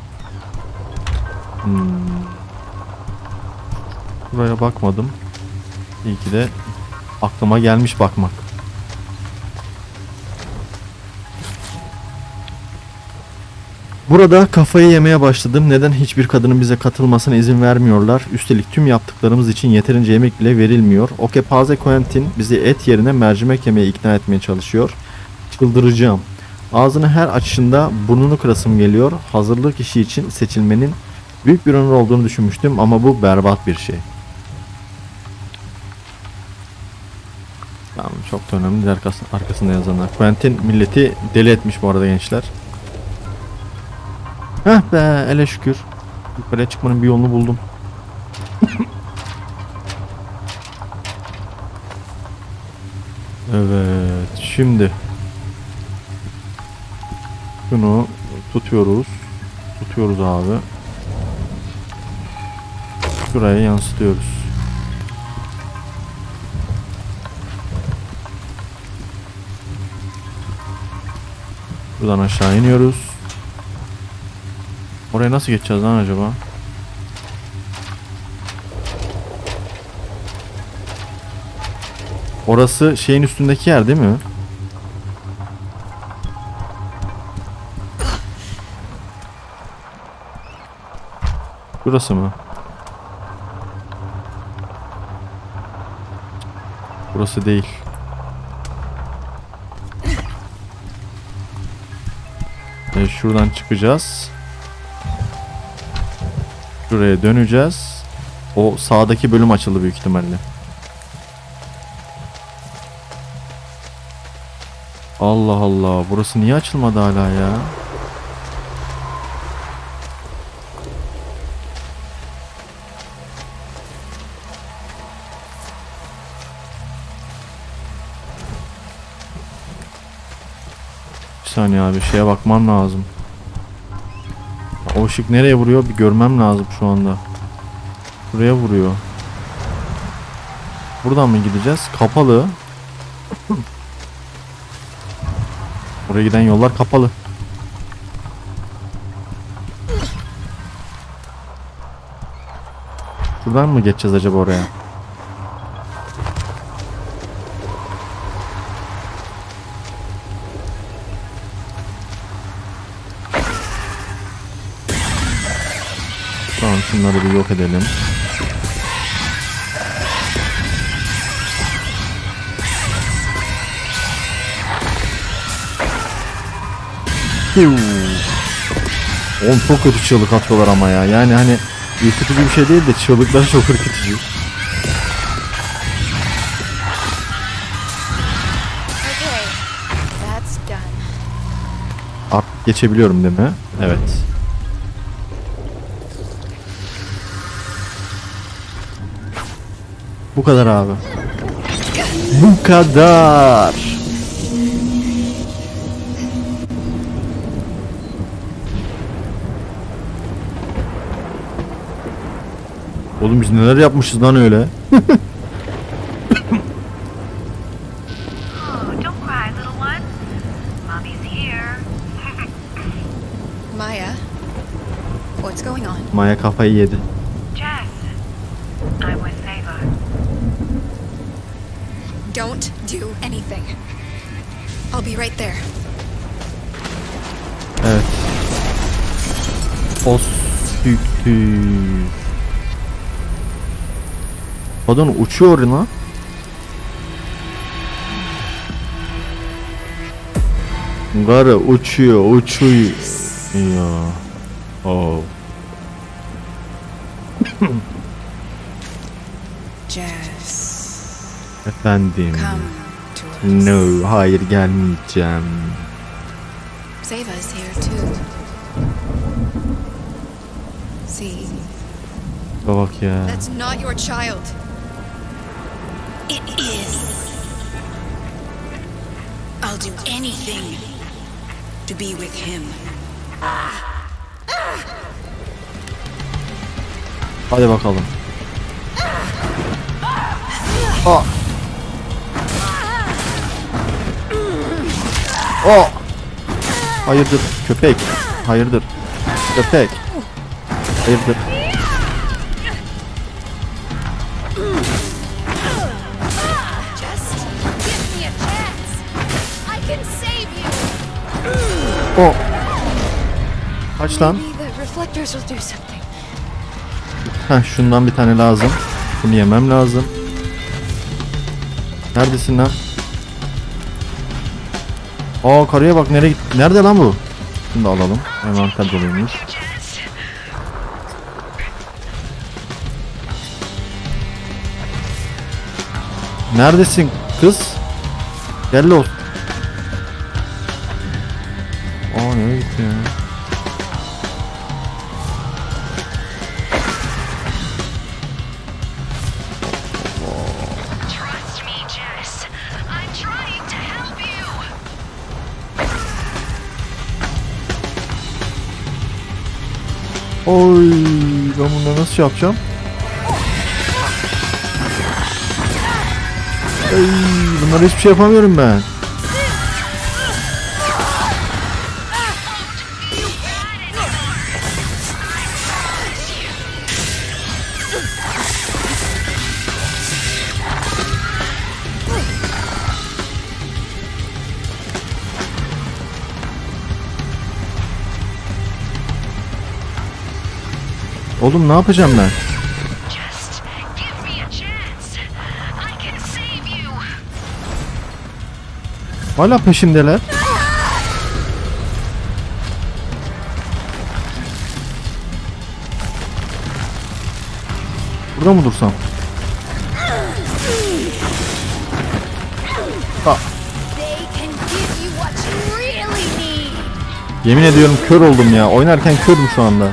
Buraya bakmadım. İyi ki de aklıma gelmiş bakmak. Burada kafayı yemeye başladım. Neden hiçbir kadının bize katılmasına izin vermiyorlar? Üstelik tüm yaptıklarımız için yeterince yemek bile verilmiyor. Okepaze Quentin bizi et yerine mercimek yemeye ikna etmeye çalışıyor. Çıldıracağım. Ağzını her açışında burnunu kırasım geliyor. Hazırlık işi için seçilmenin büyük bir onur olduğunu düşünmüştüm ama bu berbat bir şey. Tamam, çok da önemli değil arkasında yazanlar. Quentin milleti deli etmiş bu arada gençler. Heh be, ele şükür. Yukarıya çıkmanın bir yolunu buldum. Evet, şimdi şunu tutuyoruz. Tutuyoruz abi. Şuraya yansıtıyoruz. Buradan aşağı iniyoruz. Oraya nasıl geçeceğiz lan acaba? Orası şeyin üstündeki yer değil mi? Burası mı? Burası değil. Şuradan çıkacağız. Şuraya döneceğiz. O sağdaki bölüm açıldı büyük ihtimalle. Allah Allah. Burası niye açılmadı hala ya? Bir saniye abi, şeye bakmam lazım. O ışık nereye vuruyor bir görmem lazım şu anda. Buraya vuruyor. Buradan mı gideceğiz? Kapalı. Oraya giden yollar kapalı. Buradan mı geçeceğiz acaba oraya? Tamam, şunları bir yok edelim. Oğlum çok kötü çığlık atıyorlar ama ya. Yani hani ürkütücü bir şey değil de çığlıkları çok ürkütücü. Okay, that's done. Artık geçebiliyorum değil mi? Evet. Bu kadar abi. Bu kadar. Oğlum biz neler yapmışız lan öyle. Maya, what's going on? Maya kafayı yedi. Jess, I'm with Ava. Don't do anything. I'll be right there. Evet. O süktü. Kadın uçuyor lan. Garı uçuyor. Ya. Oh. Jess, Efendim. come to us. No, hayır gelmeyeceğim. Seva's here too. See, Bak ya. that's not your child. It is. I'll do anything to be with him. Hadi bakalım. Aa. Aa. Hayırdır köpek? Hayırdır köpek? Hayırdır? Just give me a chance. I can save you. O. Kaç lan? Maybe the reflectors will do something. Heh, şundan bir tane lazım. Bunu yemem lazım. Neredesin lan? Aa, karıya bak, nereye gitti? Nerede lan bu? Şunu da alalım. Envanter doluymuş. Neredesin kız? Gel ol. Aa, nereye gitti ya? Trust me, Jess. I'm trying to help you. Oy, ben bunu nasıl yapacağım? Ay, bunlara hiçbir şey yapamıyorum ben. Oğlum ne yapacağım ben? Just give me a chance. I can save you. Hala peşimdeler. Burada mı dursam? Ha, They can give you what you really need. yemin ediyorum kör oldum ya. Oynarken körüm şu anda.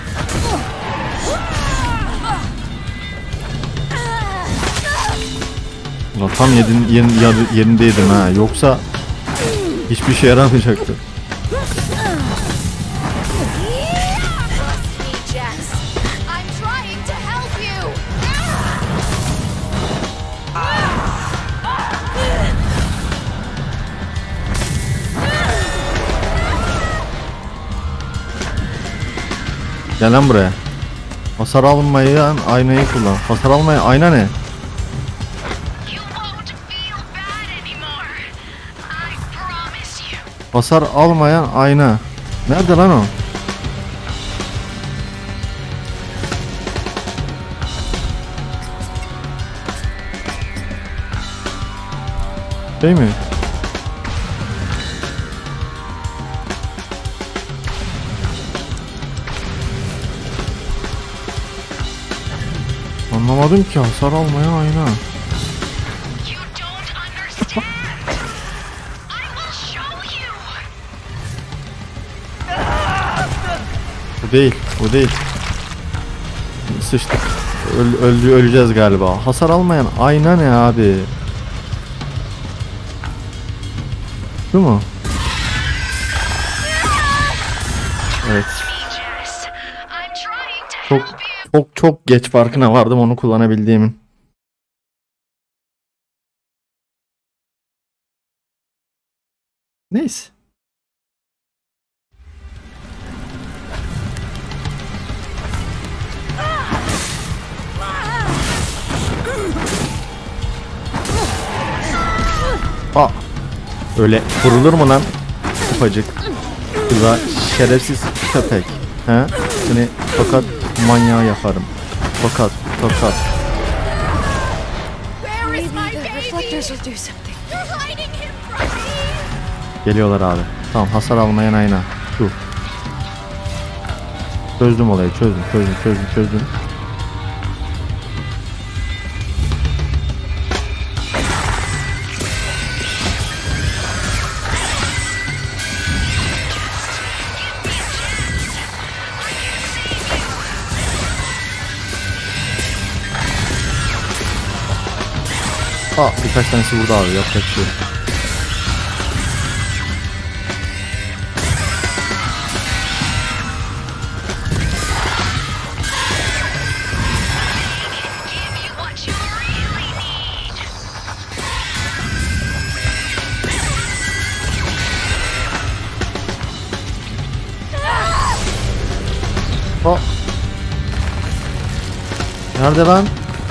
Ulan tam yerindeydim ha. Yoksa hiçbir şey yaramayacaktı. Trust me, Jess. I'm trying to help you. Gel lan buraya. Hasar almayan aynayı kullan. Hasar almayan ayna ne? You won't feel bad anymore. I promise you. Hasar almayan ayna. Nerede lan o? Şey mi? Anlamadım ki, hasar almayan ayna. You don't understand. I will show you. O değil, o değil. Sıçtık. Öleceğiz galiba. Hasar almayan ayna ne abi? Şu mu? Evet. Me, Jess. I'm trying to help you. Çok geç farkına vardım onu kullanabildiğimin. Neyse. Öyle vurulur mu lan? Ufacık. Kıza şerefsiz köpek. He? Seni tokat manyağı yaparım. Tokat. Maybe the reflectors will do something. Geliyorlar abi. Tamam, hasar almayan ayna. Şu. Çözdüm olayı, çözdüm. Birkaç tanesi burada abi, yapacak bir şey yok. Nerede lan?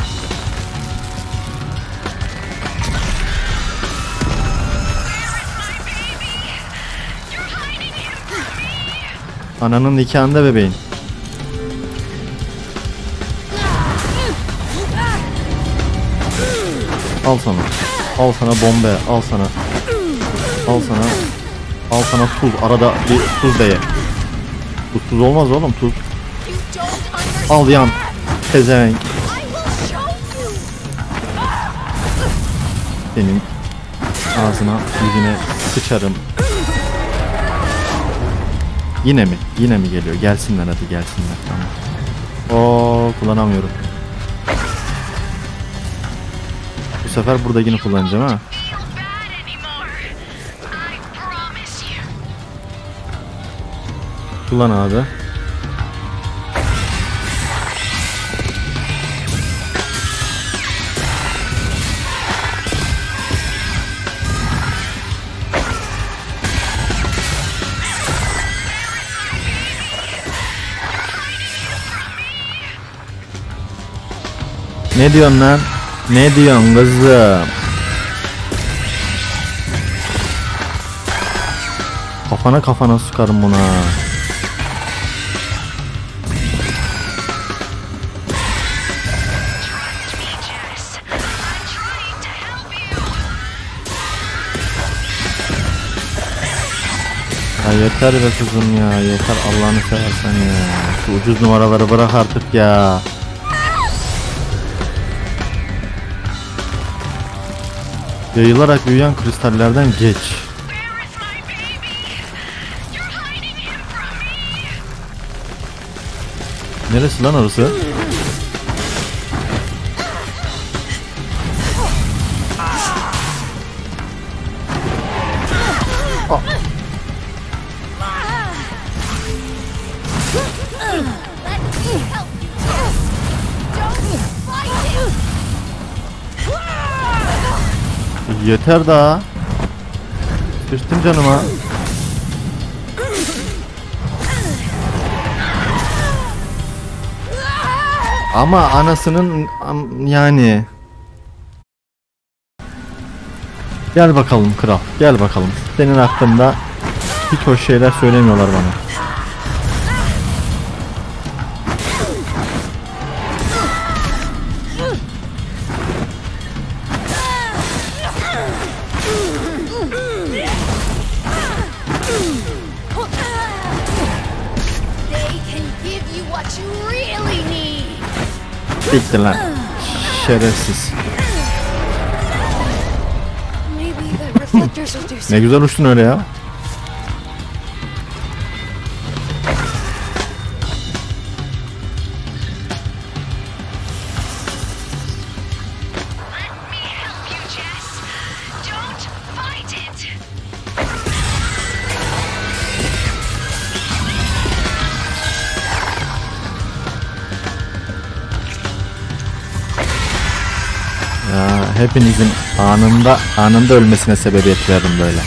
Ananın nikahında bebeğin. Al sana. Al sana bombe. Al sana. Al sana. Al sana tuz. Arada bir tuz de ye. Tuz olmaz oğlum, tuz. Al yan. Pezevenk. Senin ağzına yüzüne sıçarım. Yine mi geliyor? Gelsinler hadi, gelsinler. Tamam. Oo, kullanamıyorum. Bu sefer burada yine kullanacağım ha. Kullan abi. Ne diyorsun lan? Ne diyorsun kızım? Kafana sıkarım buna. Ya yeter be kızım ya, yeter Allah'ını seversen ya. Şu ucuz numaraları bırak artık ya. Yayılarak büyüyen kristallerden geç. Neresi lan orası? Yeter daha. Sıçtım canıma. Ama anasının yani. Gel bakalım kral, gel bakalım. Senin hakkında hiç hoş şeyler söylemiyorlar bana. Siktir lan. Şerefsiz. Ne güzel uçtun öyle ya. Ya hepinizin anında ölmesine sebebiyet verdim böyle.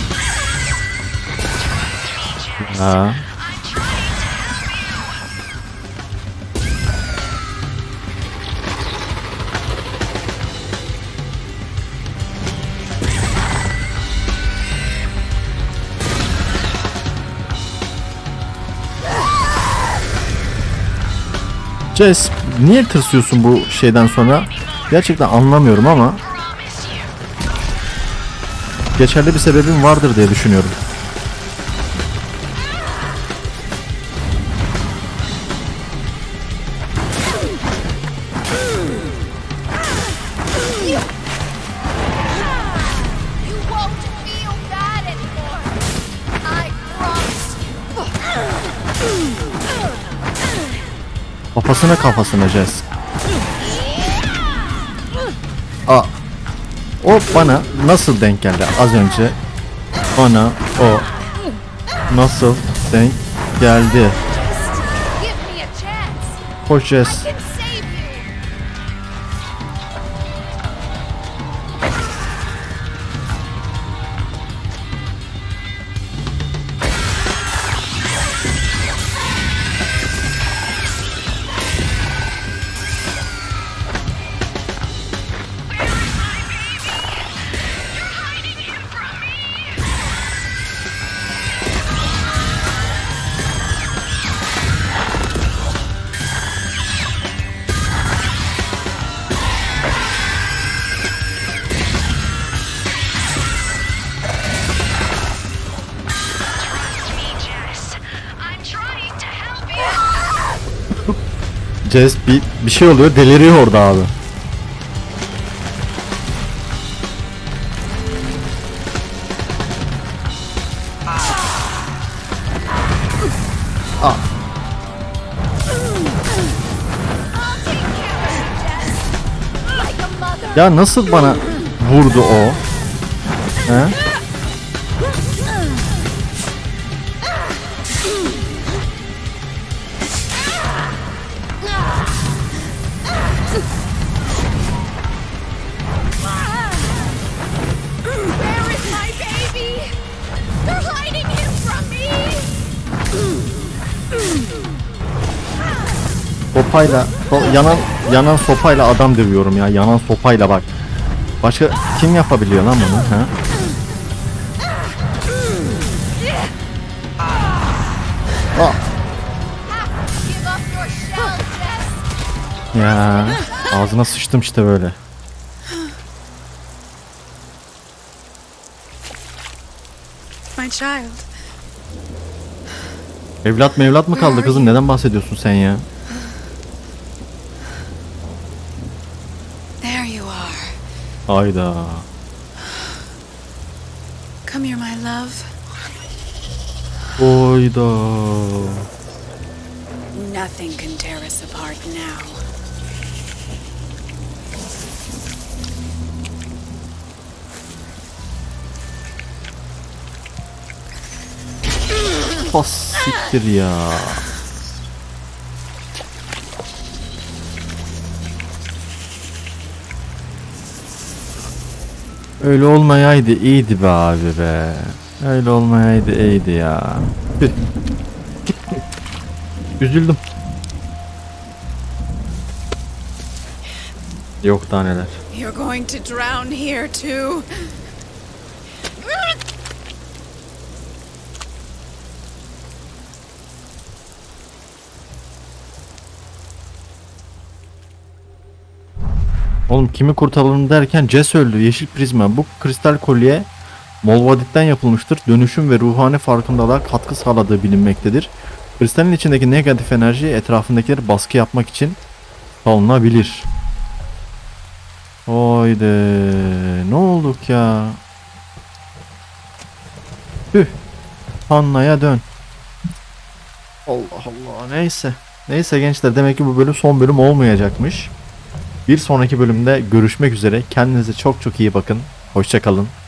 Ya. Jess, niye tırsıyorsun bu şeyden sonra? Gerçekten anlamıyorum ama geçerli bir sebebim vardır diye düşünüyorum. You won't feel bad anymore. I promise you. Kafasına Jess. O bana nasıl denk geldi az önce? Bana o nasıl denk geldi? Give me a chance. Hoş Jess. I can save you. Jess bir şey oluyor, deliriyor orada abi. Ya nasıl bana vurdu o? He? Where is my baby? They're hiding him from me. Sopayla, yanan sopayla adam dövüyorum ya. Yanan sopayla bak. Başka kim yapabiliyor lan bunu? Ha? Give up your shell, Jess. Ya ağzına sıçtım işte böyle. My child. Evlat mı kaldı kızım? Neden bahsediyorsun sen ya? There you are. Hayda. Come here, my love. Hayda. Nothing can tear us apart now. Has siktir ya. Öyle olmayaydı iyiydi be abi be. Öyle olmayaydı iyiydi ya. Üzüldüm. Yok daha neler. You're going to drown here too. Oğlum kimi kurtaralım derken Jess öldü. Yeşil prizma. Bu kristal kolye Molvadit'ten yapılmıştır. Dönüşüm ve ruhani farkındalığa katkı sağladığı bilinmektedir. Kristalin içindeki negatif enerji etrafındakileri baskı yapmak için salınabilir. Haydi. Ne olduk ya? Tüh. Hanna'ya dön. Allah Allah. Neyse. Neyse gençler, demek ki bu bölüm son bölüm olmayacakmış. Bir sonraki bölümde görüşmek üzere. Kendinize çok çok iyi bakın. Hoşça kalın.